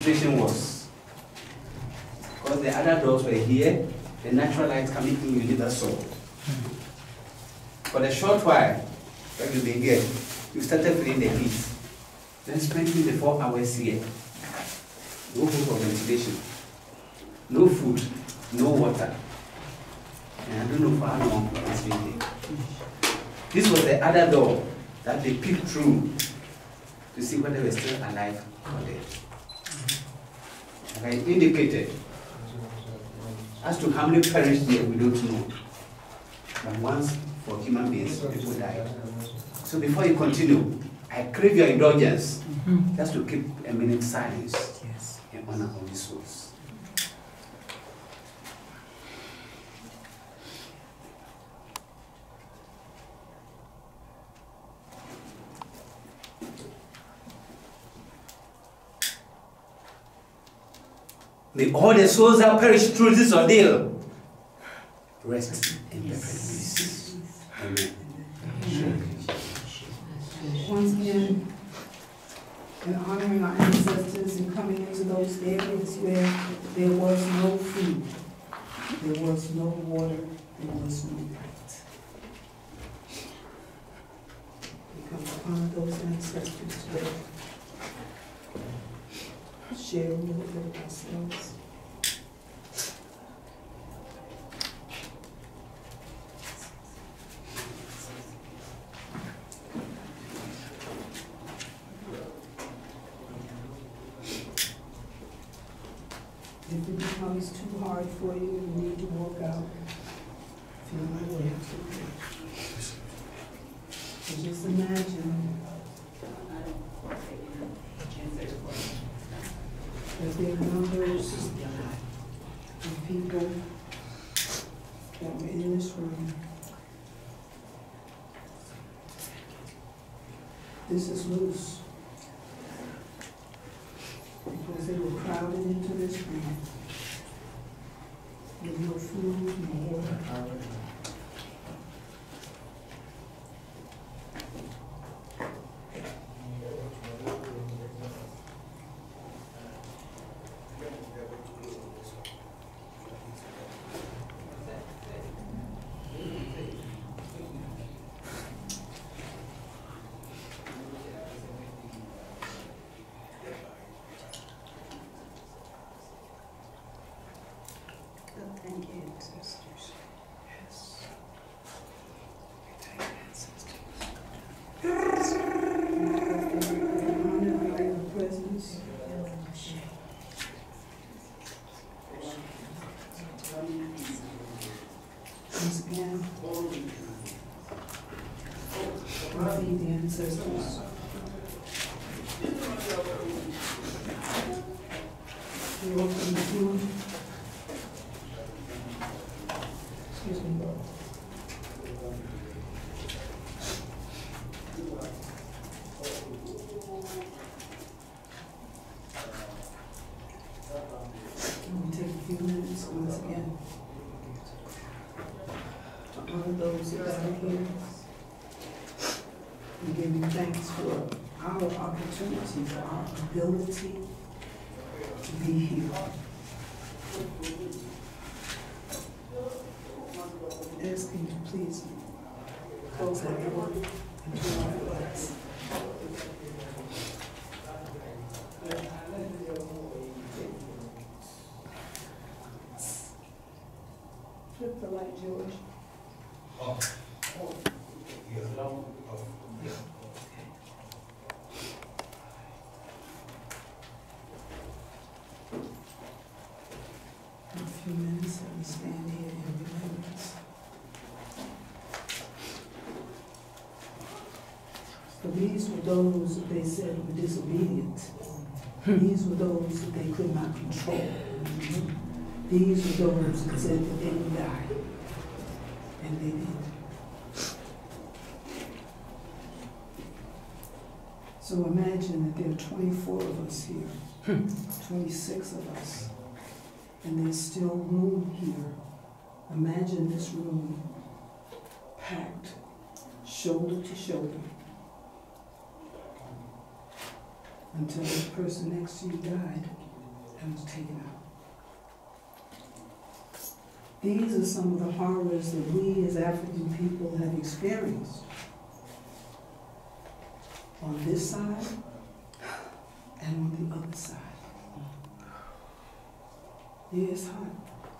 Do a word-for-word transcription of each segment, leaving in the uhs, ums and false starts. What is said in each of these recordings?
demonstration was. Because the other doors were here, the natural light coming in, you never saw. For a short while, when you been here, you started feeling the heat. Then spending the four hours here. No food for ventilation. No food, no water. And I don't know for how long it's been there. This was the other door that they peeked through to see whether they were still alive or dead. Like I indicated, as to how many perished there, we don't know. But once for human beings, people died. So before you continue, I crave your indulgence mm-hmm. just to keep a minute silence yes. in honor of these souls. May all the souls that perish through this ordeal rest in perfect peace. Amen. Once again, in honoring our ancestors and coming into those areas where there was no food, there was no water, there was no light. We come to honor those ancestors today. Share a little bit of ourselves. If it becomes too hard for you and you need to walk out, feel my way. So just imagine that there are numbers of people that were in this room. This is loose. Because they were crowded into this room with no food, no water. Thank you, ancestors. Yes. Thank you, ancestors. Honor your presence. Once again, we feed the ancestors. We open the food. Excuse me, Lord. We take a few minutes once again to honor those that are here. We give you thanks for our opportunity, for our ability to be here. Asking you please close that door and turn off the lights. Flip the light, George. Oh. Oh. Yes, no. Oh. Yeah. In a few minutes, let me stand here in remembrance. For these were those that they said were disobedient. These were those that they could not control. These were those that said that they would die. And they did. So imagine that there are twenty-four of us here, twenty-six of us, and there's still room here. Imagine this room packed, shoulder to shoulder, until the person next to you died. and was taken out. These are some of the horrors that we as African people have experienced on this side and on the other side. Yeah, it's hot.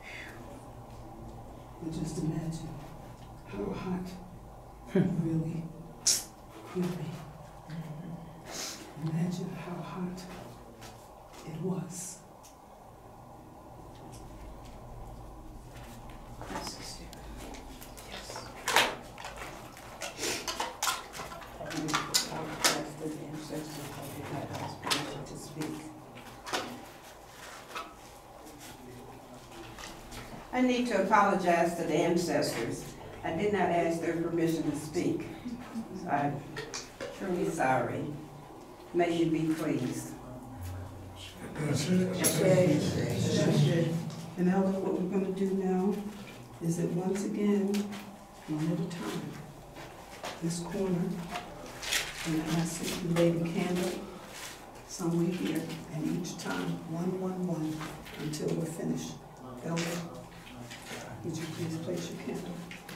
But just imagine how hot it really could be. Imagine how hot it was. I need to apologize to the ancestors. I did not ask their permission to speak. So I'm truly sorry. May you be pleased. Okay. And Ellen, what we're gonna do now is that once again, one at a time, this corner, and I ask that you lay the candle somewhere here, and each time, one, one, one, until we're finished. Ellen, would you please place your candle?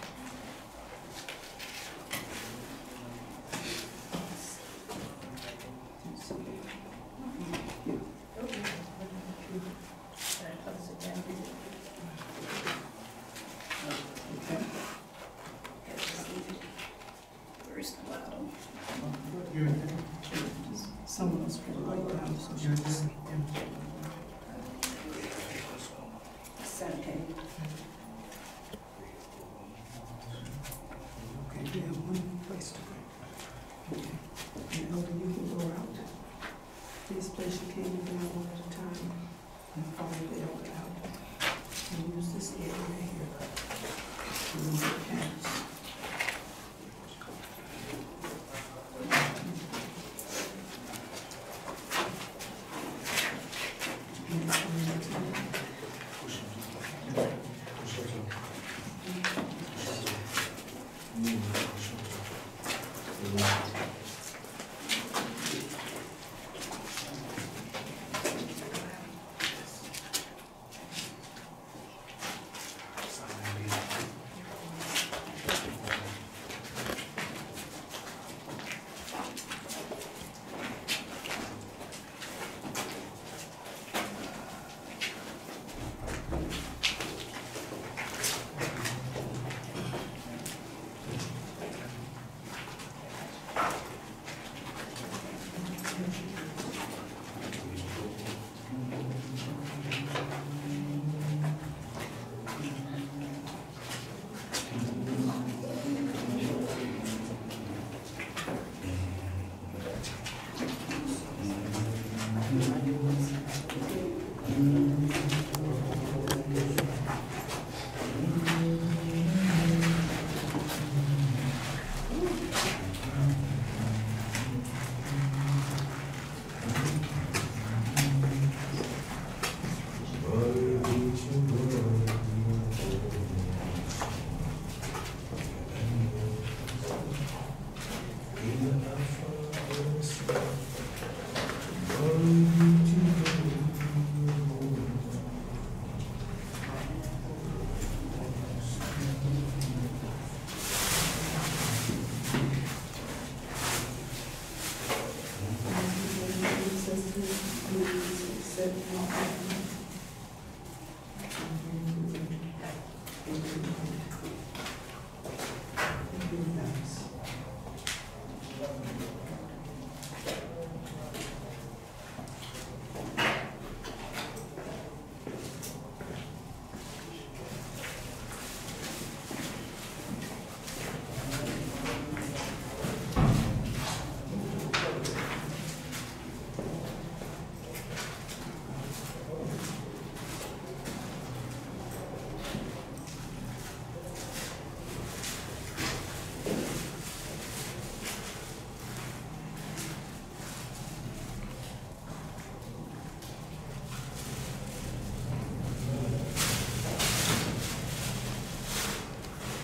Okay. Where's the bottle? Someone else put it right down so she can see. It's okay. Okay, we have one place to go. Okay. And Elder, you can go out. Please place your candle down one at a time and follow the elder out. And use this area here. And then your candles. And it's one at a time. Set